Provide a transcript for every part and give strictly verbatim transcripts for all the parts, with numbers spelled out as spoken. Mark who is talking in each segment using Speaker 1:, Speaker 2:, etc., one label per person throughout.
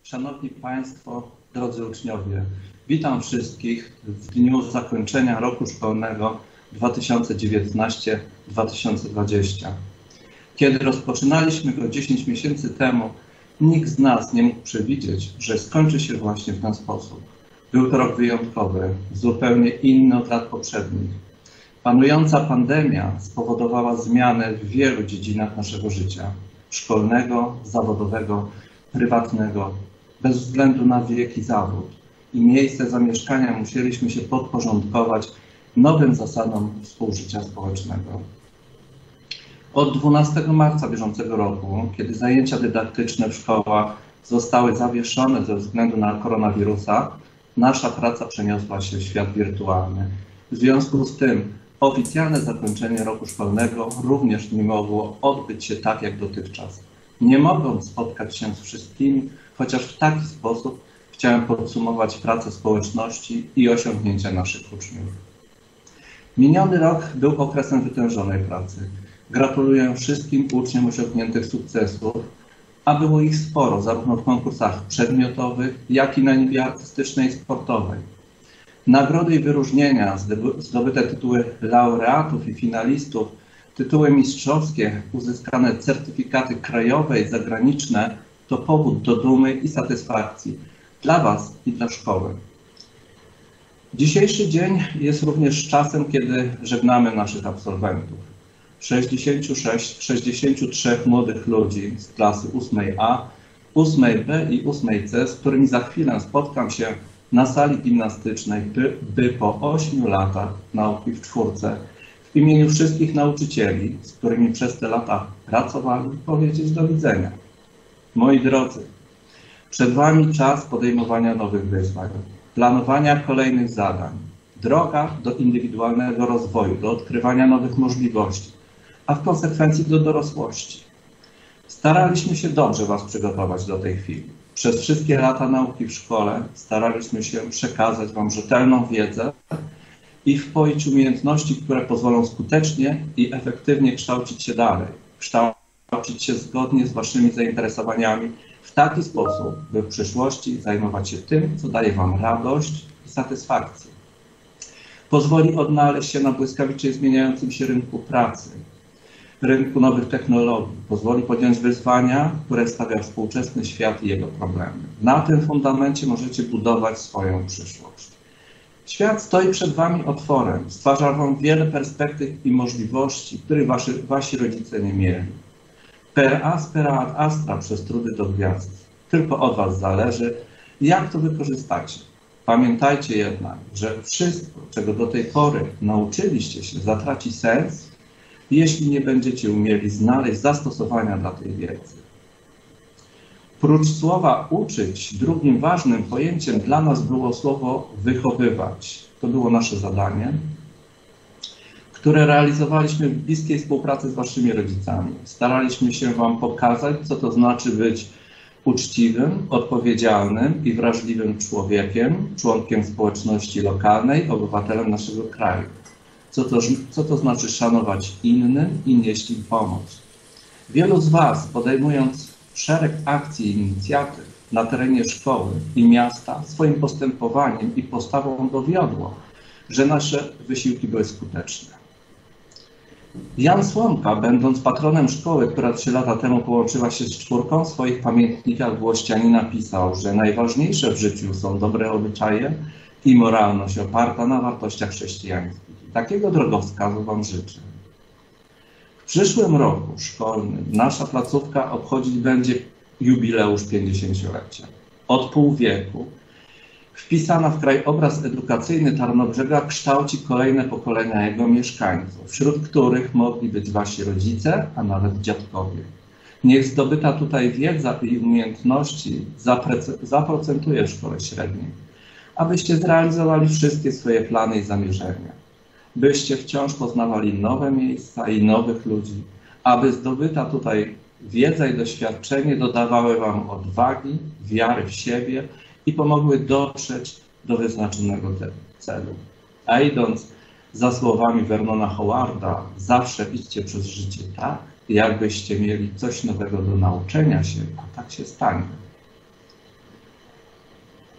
Speaker 1: Szanowni Państwo, drodzy uczniowie, witam wszystkich w dniu zakończenia roku szkolnego dwa tysiące dziewiętnasty dwa tysiące dwudziesty. Kiedy rozpoczynaliśmy go dziesięć miesięcy temu, nikt z nas nie mógł przewidzieć, że skończy się właśnie w ten sposób. Był to rok wyjątkowy, zupełnie inny od lat poprzednich. Panująca pandemia spowodowała zmiany w wielu dziedzinach naszego życia: szkolnego, zawodowego, prywatnego, bez względu na wiek i zawód. I miejsce zamieszkania musieliśmy się podporządkować nowym zasadom współżycia społecznego. Od dwunastego marca bieżącego roku, kiedy zajęcia dydaktyczne w szkołach zostały zawieszone ze względu na koronawirusa, nasza praca przeniosła się w świat wirtualny. W związku z tym oficjalne zakończenie roku szkolnego również nie mogło odbyć się tak jak dotychczas. Nie mogąc spotkać się z wszystkimi, chociaż w taki sposób chciałem podsumować pracę społeczności i osiągnięcia naszych uczniów. Miniony rok był okresem wytężonej pracy. Gratuluję wszystkim uczniom osiągniętych sukcesów, a było ich sporo, zarówno w konkursach przedmiotowych, jak i na niwie artystycznej i sportowej. Nagrody i wyróżnienia, zdobyte tytuły laureatów i finalistów, tytuły mistrzowskie, uzyskane certyfikaty krajowe i zagraniczne to powód do dumy i satysfakcji dla Was i dla szkoły. Dzisiejszy dzień jest również czasem, kiedy żegnamy naszych absolwentów. sześćdziesięciu trzech młodych ludzi z klasy ósmej A, ósmej B i ósmej C, z którymi za chwilę spotkam się na sali gimnastycznej, by, by po ośmiu latach nauki w czwórce w imieniu wszystkich nauczycieli, z którymi przez te lata pracowali, powiedzieć do widzenia. Moi drodzy, przed Wami czas podejmowania nowych wyzwań, planowania kolejnych zadań, droga do indywidualnego rozwoju, do odkrywania nowych możliwości, a w konsekwencji do dorosłości. Staraliśmy się dobrze Was przygotować do tej chwili. Przez wszystkie lata nauki w szkole staraliśmy się przekazać Wam rzetelną wiedzę i wpoić umiejętności, które pozwolą skutecznie i efektywnie kształcić się dalej, kształcić się zgodnie z Waszymi zainteresowaniami w taki sposób, by w przyszłości zajmować się tym, co daje Wam radość i satysfakcję. Pozwoli odnaleźć się na błyskawicznie zmieniającym się rynku pracy, rynku nowych technologii, pozwoli podjąć wyzwania, które stawia współczesny świat i jego problemy. Na tym fundamencie możecie budować swoją przyszłość. Świat stoi przed Wami otworem, stwarza Wam wiele perspektyw i możliwości, których wasi, wasi rodzice nie mieli. Per aspera ad astra przez trudy do gwiazd. Tylko od Was zależy, jak to wykorzystacie. Pamiętajcie jednak, że wszystko, czego do tej pory nauczyliście się, zatraci sens, jeśli nie będziecie umieli znaleźć zastosowania dla tej wiedzy. Prócz słowa uczyć, drugim ważnym pojęciem dla nas było słowo wychowywać. To było nasze zadanie, które realizowaliśmy w bliskiej współpracy z Waszymi rodzicami. Staraliśmy się Wam pokazać, co to znaczy być uczciwym, odpowiedzialnym i wrażliwym człowiekiem, członkiem społeczności lokalnej, obywatelem naszego kraju. Co to, co to znaczy szanować innym i nieść im pomoc. Wielu z Was, podejmując szereg akcji i inicjatyw na terenie szkoły i miasta, swoim postępowaniem i postawą dowiodło, że nasze wysiłki były skuteczne. Jan Słomka, będąc patronem szkoły, która trzy lata temu połączyła się z czwórką, w swoich pamiętnikach włościani napisał, że najważniejsze w życiu są dobre obyczaje i moralność oparta na wartościach chrześcijańskich. Takiego drogowskazu Wam życzę. W przyszłym roku szkolnym nasza placówka obchodzić będzie jubileusz pięćdziesięciolecia. Od pół wieku wpisana w krajobraz edukacyjny Tarnobrzega kształci kolejne pokolenia jego mieszkańców, wśród których mogli być Wasi rodzice, a nawet dziadkowie. Niech zdobyta tutaj wiedza i umiejętności zaprocentuje w szkole średniej, abyście zrealizowali wszystkie swoje plany i zamierzenia. Byście wciąż poznawali nowe miejsca i nowych ludzi, aby zdobyta tutaj wiedza i doświadczenie dodawały Wam odwagi, wiary w siebie i pomogły dotrzeć do wyznaczonego celu. A idąc za słowami Vernona Howarda, zawsze idźcie przez życie tak, jakbyście mieli coś nowego do nauczenia się, a tak się stanie.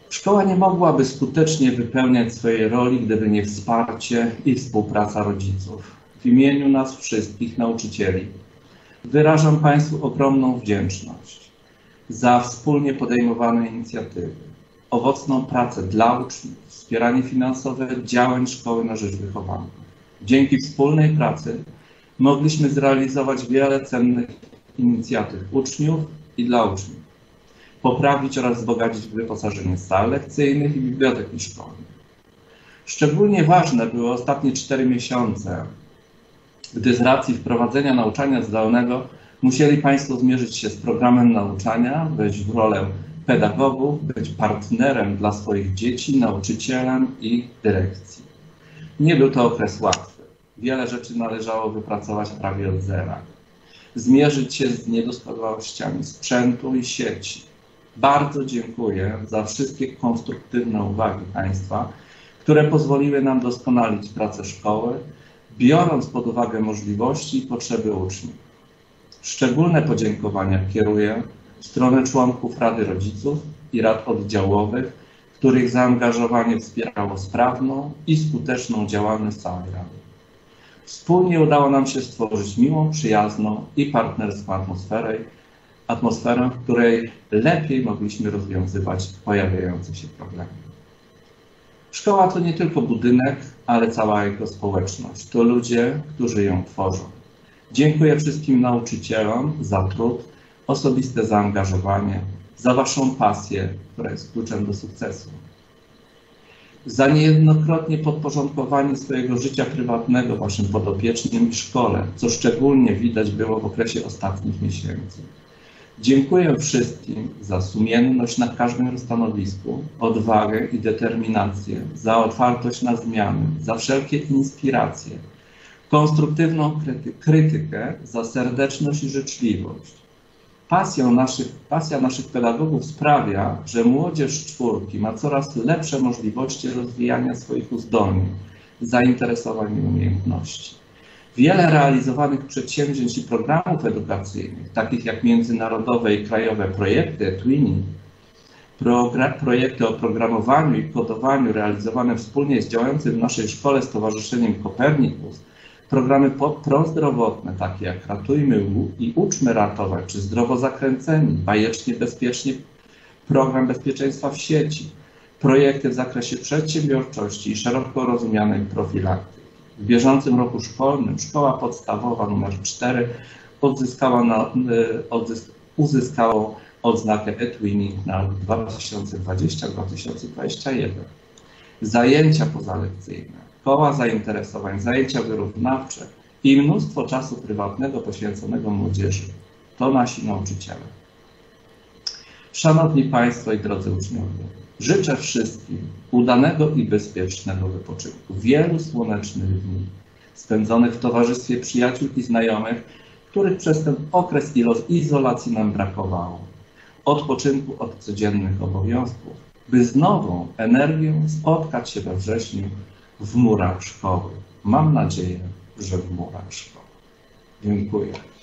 Speaker 1: Szkoła nie mogłaby skutecznie wypełniać swojej roli, gdyby nie wsparcie i współpraca rodziców. W imieniu nas wszystkich nauczycieli wyrażam Państwu ogromną wdzięczność za wspólnie podejmowane inicjatywy, owocną pracę dla uczniów, wspieranie finansowe działań Szkoły na rzecz wychowania. Dzięki wspólnej pracy mogliśmy zrealizować wiele cennych inicjatyw uczniów i dla uczniów, poprawić oraz wzbogacić wyposażenie sal lekcyjnych i biblioteki szkolnych. Szczególnie ważne były ostatnie cztery miesiące, gdy z racji wprowadzenia nauczania zdalnego musieli Państwo zmierzyć się z programem nauczania, wejść w rolę pedagogów, być partnerem dla swoich dzieci, nauczycielem i dyrekcji. Nie był to okres łatwy. Wiele rzeczy należało wypracować prawie od zera. Zmierzyć się z niedoskonałościami sprzętu i sieci. Bardzo dziękuję za wszystkie konstruktywne uwagi Państwa, które pozwoliły nam doskonalić pracę szkoły, biorąc pod uwagę możliwości i potrzeby uczniów. Szczególne podziękowania kieruję w stronę członków Rady Rodziców i Rad Oddziałowych, których zaangażowanie wspierało sprawną i skuteczną działalność całej Rady. Wspólnie udało nam się stworzyć miłą, przyjazną i partnerską atmosferę, atmosferę, w której lepiej mogliśmy rozwiązywać pojawiające się problemy. Szkoła to nie tylko budynek, ale cała jego społeczność. To ludzie, którzy ją tworzą. Dziękuję wszystkim nauczycielom za trud, osobiste zaangażowanie, za Waszą pasję, która jest kluczem do sukcesu. Za niejednokrotnie podporządkowanie swojego życia prywatnego Waszym podopiecznym i szkole, co szczególnie widać było w okresie ostatnich miesięcy. Dziękuję wszystkim za sumienność na każdym stanowisku, odwagę i determinację, za otwartość na zmiany, za wszelkie inspiracje, konstruktywną kryty krytykę, za serdeczność i życzliwość. Pasją naszych, pasja naszych pedagogów sprawia, że młodzież czwórki ma coraz lepsze możliwości rozwijania swoich uzdolnień, zainteresowań i umiejętności. Wiele realizowanych przedsięwzięć i programów edukacyjnych, takich jak międzynarodowe i krajowe projekty Twinning, projekty o programowaniu i kodowaniu realizowane wspólnie z działającym w naszej szkole Stowarzyszeniem Kopernikus, programy prozdrowotne, takie jak Ratujmy i Uczmy Ratować, czy Zdrowo Zakręceni, Bajecznie Bezpiecznie, program bezpieczeństwa w sieci, projekty w zakresie przedsiębiorczości i szeroko rozumianej profilaktyki. W bieżącym roku szkolnym Szkoła Podstawowa nr cztery odzyskała, na, odzysk, uzyskała odznakę eTwinning na dwa tysiące dwudziesty do dwa tysiące dwudziestego pierwszego. Zajęcia pozalekcyjne, koła zainteresowań, zajęcia wyrównawcze i mnóstwo czasu prywatnego poświęconego młodzieży. To nasi nauczyciele. Szanowni Państwo i drodzy uczniowie, życzę wszystkim udanego i bezpiecznego wypoczynku, wielu słonecznych dni spędzonych w towarzystwie przyjaciół i znajomych, których przez ten okres izolacji nam brakowało. Odpoczynku od codziennych obowiązków, by z nową energią spotkać się we wrześniu w murach szkoły. Mam nadzieję, że w murach szkoły. Dziękuję.